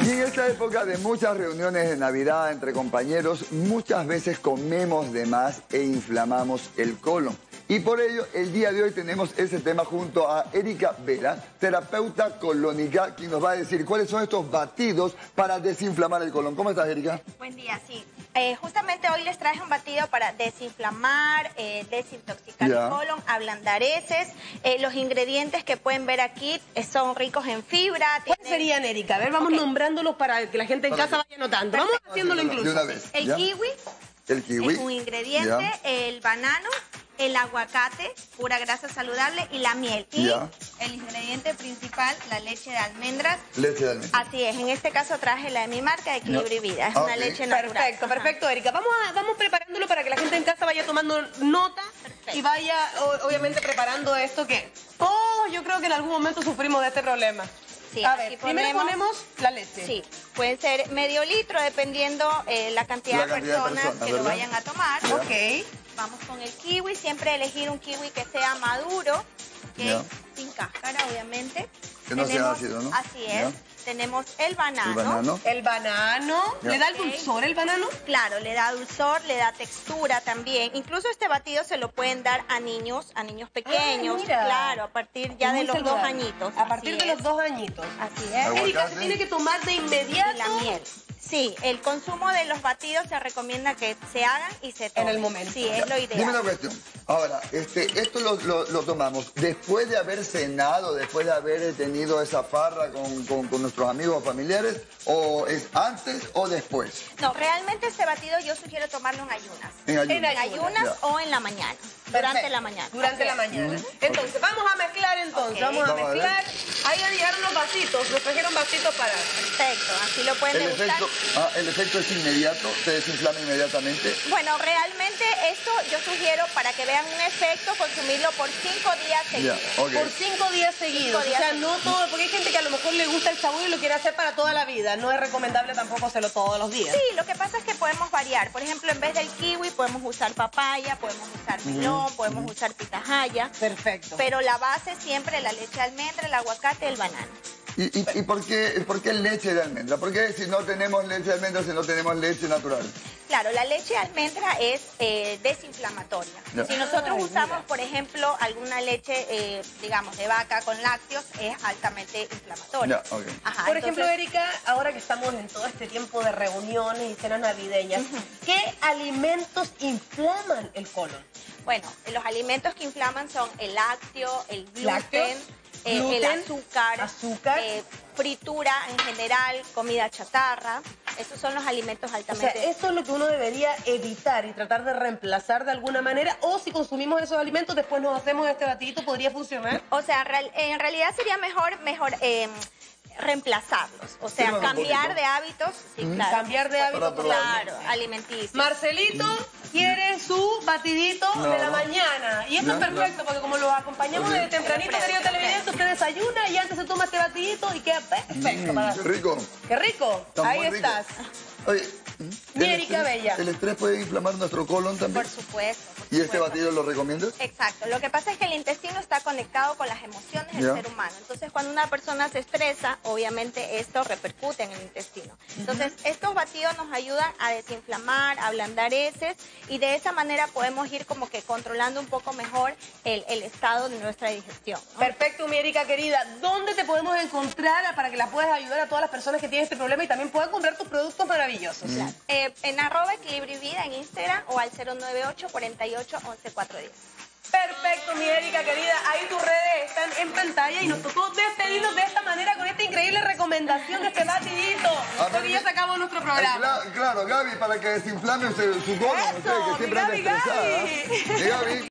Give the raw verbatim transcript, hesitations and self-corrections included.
Y en esta época de muchas reuniones de Navidad entre compañeros, muchas veces comemos de más e inflamamos el colon. Y por ello, el día de hoy tenemos ese tema junto a Erika Vera, terapeuta colónica, quien nos va a decir cuáles son estos batidos para desinflamar el colon. ¿Cómo estás, Erika? Buen día, sí. Eh, justamente hoy les traje un batido para desinflamar, eh, desintoxicar Ya. el colon, ablandar heces. Eh, los ingredientes que pueden ver aquí eh, son ricos en fibra. ¿Cuáles tienen- serían, Erika? A ver, vamos Ok. nombrándolos para que la gente en Para casa que- vaya notando. Vamos haciéndolo De incluso. una vez. El ¿ya? kiwi El kiwi. es un ingrediente, Ya. el banano, el aguacate, pura grasa saludable, y la miel. Y Ya. el ingrediente principal, la leche de almendras. Leche de almendra. Así es, en este caso traje la de mi marca, Equilibrio y Vida. Es Ah, una ok. leche natural. Perfecto, Ajá. perfecto, Erika. Vamos, a- vamos preparándolo para que la gente en casa vaya tomando nota Perfecto. y vaya, o- obviamente, preparando esto que todos yo creo que en algún momento sufrimos de este problema. Sí, a aquí ver, primero ponemos- ponemos la leche. Sí, pueden ser medio litro dependiendo eh, la cantidad, La de, cantidad de personas personas, que ¿verdad? lo vayan a tomar. Ya. Ok. Vamos con el kiwi, siempre elegir un kiwi que sea maduro, ¿ok? Ya. Sin cáscara, obviamente. Que no sea ácido, ¿no? Así es. Ya. Tenemos el banano. El banano. El banano. Ya. ¿Le da el Ok. dulzor el banano? Claro, le da dulzor, le da textura también. Incluso este batido se lo pueden dar a niños, a niños pequeños. Ah, mira. Claro, a partir ya Muy de los dos saludable. añitos. A partir Así de es. los dos añitos. Así es. Aguacate. Erika, se tiene que tomar de inmediato. Y la miel. Sí, el consumo de los batidos se recomienda que se hagan y se tomen. En el momento. Sí, es lo Dime una ideal. cuestión. Ahora, este, esto lo, lo- lo tomamos después de haber cenado, después de haber tenido esa farra con, con- con nuestros amigos o familiares, o es antes o después. No, realmente este batido yo sugiero tomarlo en ayunas. En ayuno. En ayunas Ya. o en la mañana. Durante Perfecto. la mañana. Durante Así la es. mañana. Entonces, vamos a mezclar entonces. Ok. Vamos a Vamos a ver. mezclar. Ahí ya llegaron los vasitos. Nos trajeron vasitos para... Perfecto, así lo pueden El degustar. efecto, ah, el efecto es inmediato, se desinflama inmediatamente. Bueno, realmente esto yo sugiero para que vean un efecto, consumirlo por cinco días seguidos. Ya, ok. Por cinco días seguidos. días o sea, seguidos. no todo, porque hay gente que a lo mejor le gusta el sabor y lo quiere hacer para toda la vida. No es recomendable tampoco hacerlo todos los días. Sí, lo que pasa es que podemos variar. Por ejemplo, en vez del kiwi podemos usar papaya, podemos usar melón, podemos usar pitahaya. Perfecto. Pero la base siempre la leche de almendra, el aguacate, el banano. ¿Y, y, y por, qué, por qué leche de almendra? ¿Por qué si no tenemos leche de almendra, si no tenemos leche natural? Claro, la leche de almendra es eh, desinflamatoria. Ya. Si nosotros Ay, usamos, mira. por ejemplo, alguna leche, eh, digamos, de vaca con lácteos, es altamente inflamatoria. Ya, ok. Ajá, Por ejemplo, entonces, Erika, ahora que estamos en todo este tiempo de reuniones y cenas navideñas, ¿qué alimentos inflaman el colon? bueno, los alimentos que inflaman son el lácteo, el gluten, Lácteos, eh, gluten, el azúcar, azúcar. eh, fritura en general, comida chatarra. Esos son los alimentos O sea, altamente... eso es lo que uno debería evitar y tratar de reemplazar de alguna manera. O si consumimos esos alimentos, después nos hacemos este batidito, ¿podría funcionar? O sea, real- en realidad sería mejor, mejor eh, reemplazarlos. O sea, Sírvame un cambiar poquito. de hábitos. Sí, claro. Cambiar de hábitos Para probar. Claro, alimenticios. Marcelito quiere su batidito No. de la mañana. Y esto No, es perfecto, porque como los acompañamos Ok. desde tempranito, Perfecto, querido televidente, usted desayuna y antes se toma este batidito y queda perfecto. Mm, para... qué rico. ¡Qué rico! Está Ahí muy rico. estás. Oye, Mi ¿el Erika estrés- Bella. ¿el estrés puede inflamar nuestro colon también? Por supuesto. por ¿Y este supuesto. batido lo recomiendas? Exacto. Lo que pasa es que el intestino está conectado con las emociones del Ya. ser humano. Entonces, cuando una persona se estresa, obviamente esto repercute en el intestino. Entonces, estos batidos nos ayudan a desinflamar, a ablandar heces, y de esa manera podemos ir como que controlando un poco mejor el, el estado de nuestra digestión, ¿no? Perfecto, mi Erika querida. ¿Dónde te podemos encontrar para que las puedas ayudar a todas las personas que tienen este problema y también puedan comprar tus productos maravillosos? Eh, en arroba equilibrio y vida en Instagram o al cero nueve ocho, cuarenta y ocho, once, cuatrocientos diez. Perfecto, mi Erika querida. Ahí tus redes están en pantalla y nos tocó despedirnos de esta manera con esta increíble recomendación de este batidito. A ver, Porque ya sacamos nuestro programa. Cla- Claro, Gaby, para que desinflame su, su colon, Eso, usted, que siempre mi anda Gaby, estresada. Gaby. Mi Gaby.